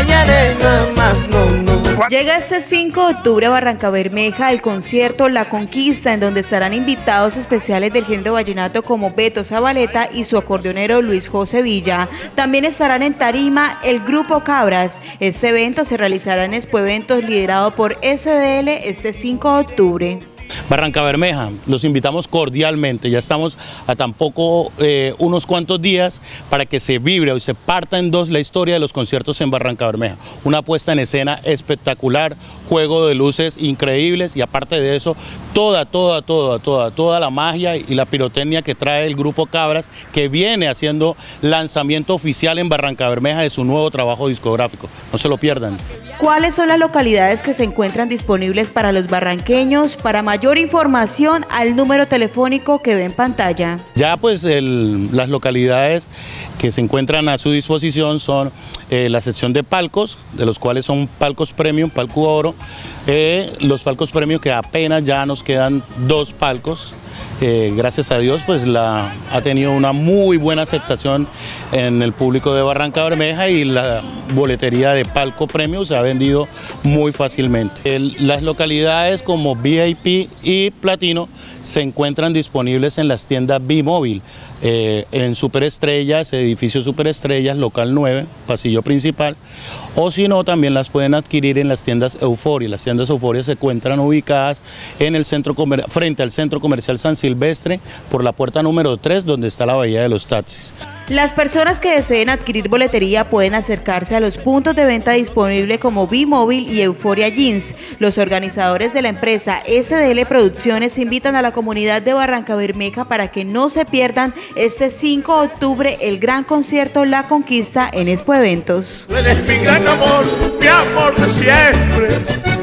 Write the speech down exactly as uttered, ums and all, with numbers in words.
fallaré jamás, no, no. Llega este cinco de octubre a Barrancabermeja el concierto La Conquista, en donde estarán invitados especiales del género vallenato como Beto Zabaleta y su acordeonero Luis José Villa. También estarán en tarima el Grupo Cabras. Este evento se realizará en Expo Eventos liderado por S D L este cinco de octubre. Barrancabermeja, los invitamos cordialmente, ya estamos a tan poco eh, unos cuantos días para que se vibre o se parta en dos la historia de los conciertos en Barrancabermeja. Una puesta en escena espectacular, juego de luces increíbles y aparte de eso, toda, toda, toda, toda, toda la magia y la pirotecnia que trae el Grupo Cabras, que viene haciendo lanzamiento oficial en Barrancabermeja de su nuevo trabajo discográfico. No se lo pierdan. ¿Cuáles son las localidades que se encuentran disponibles para los barranqueños? Para mayor información, al número telefónico que ve en pantalla. Ya pues el, las localidades que se encuentran a su disposición son eh, la sección de palcos, de los cuales son palcos premium, palco oro, eh, los palcos premium que apenas ya nos quedan dos palcos. Eh, gracias a Dios pues la, ha tenido una muy buena aceptación en el público de Barrancabermeja y la boletería de palco premium se ha vendido muy fácilmente. El, las localidades como V I P y Platino se encuentran disponibles en las tiendas B-Móvil, eh, en Superestrellas, edificio Superestrellas, local nueve, pasillo principal, o si no también las pueden adquirir en las tiendas Euforia. Las tiendas Euforia se encuentran ubicadas en el centro comer frente al Centro Comercial San Silvestre, por la puerta número tres, donde está la bahía de los taxis. Las personas que deseen adquirir boletería pueden acercarse a los puntos de venta disponibles como B-Móvil y Euforia Jeans. Los organizadores de la empresa S D L Producciones invitan a la comunidad de Barrancabermeja para que no se pierdan este cinco de octubre el gran concierto La Conquista en Expo Eventos. Tú eres mi gran amor, mi amor de siempre.